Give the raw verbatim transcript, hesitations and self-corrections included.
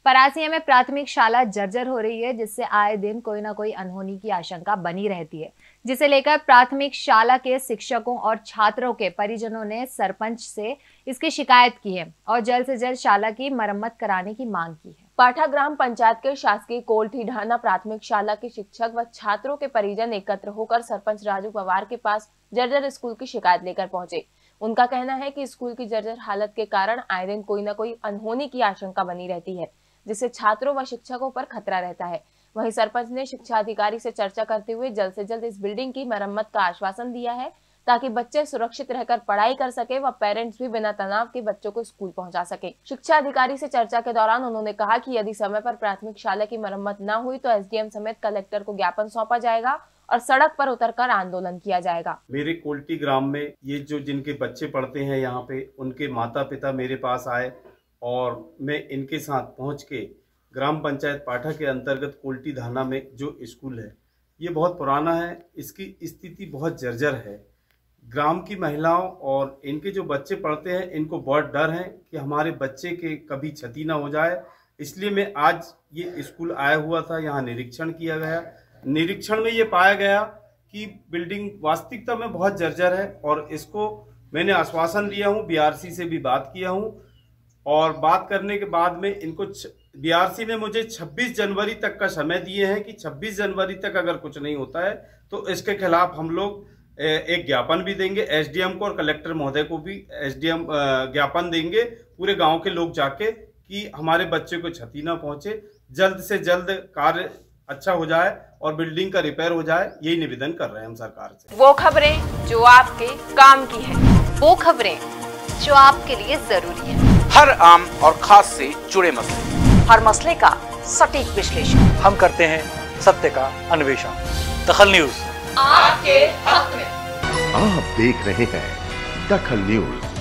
परासिया में प्राथमिक शाला जर्जर हो रही है, जिससे आए दिन कोई ना कोई अनहोनी की आशंका बनी रहती है, जिसे लेकर प्राथमिक शाला के शिक्षकों और छात्रों के परिजनों ने सरपंच से इसकी शिकायत की है और जल्द से जल्द शाला की मरम्मत कराने की मांग की है। पाठा ग्राम पंचायत के शासकीय कोल्ठी ढाना प्राथमिक शाला के शिक्षक व छात्रों के परिजन एकत्र होकर सरपंच राजू पवार के पास जर्जर स्कूल की शिकायत लेकर पहुंचे। उनका कहना है कि स्कूल की जर्जर हालत के कारण आए दिन कोई न कोई अनहोनी की आशंका बनी रहती है, जिससे छात्रों व शिक्षकों पर खतरा रहता है। वहीं सरपंच ने शिक्षा अधिकारी से चर्चा करते हुए जल्द से जल्द इस बिल्डिंग की मरम्मत का आश्वासन दिया है, ताकि बच्चे सुरक्षित रहकर पढ़ाई कर सके व पेरेंट्स भी बिना तनाव के बच्चों को स्कूल पहुंचा सके। शिक्षा अधिकारी से चर्चा के दौरान उन्होंने कहा कि यदि समय पर प्राथमिक शाला की मरम्मत न हुई तो एसडीएम समेत कलेक्टर को ज्ञापन सौंपा जाएगा और सड़क पर उतरकर आंदोलन किया जाएगा। मेरे कोल्टी ग्राम में ये जो जिनके बच्चे पढ़ते हैं यहाँ पे, उनके माता पिता मेरे पास आए और मैं इनके साथ पहुँच के ग्राम पंचायत पाठा के अंतर्गत कोल्टी धाना में जो स्कूल है, ये बहुत पुराना है, इसकी स्थिति बहुत जर्जर है। ग्राम की महिलाओं और इनके जो बच्चे पढ़ते हैं, इनको बहुत डर है कि हमारे बच्चे के कभी क्षति ना हो जाए, इसलिए मैं आज ये स्कूल आया हुआ था, यहाँ निरीक्षण किया गया। निरीक्षण में ये पाया गया कि बिल्डिंग वास्तविकता में बहुत जर्जर है और इसको मैंने आश्वासन दिया हूँ, बीआरसी से भी बात किया हूँ और बात करने के बाद में इनको बीआरसी ने मुझे छब्बीस जनवरी तक का समय दिए हैं कि छब्बीस जनवरी तक अगर कुछ नहीं होता है तो इसके खिलाफ हम लोग एक ज्ञापन भी देंगे एसडीएम को और कलेक्टर महोदय को भी एसडीएम ज्ञापन देंगे पूरे गांव के लोग जाके कि हमारे बच्चे को क्षति ना पहुंचे, जल्द से जल्द कार्य अच्छा हो जाए और बिल्डिंग का रिपेयर हो जाए, यही निवेदन कर रहे हैं हम सरकार से। वो खबरें जो आपके काम की है, वो खबरें जो आपके लिए जरूरी है, हर आम और खास से जुड़े मसले, हर मसले का सटीक विश्लेषण हम करते हैं, सत्य का अन्वेषण। दखल न्यूज आपके हक में। आप देख रहे हैं दखल न्यूज।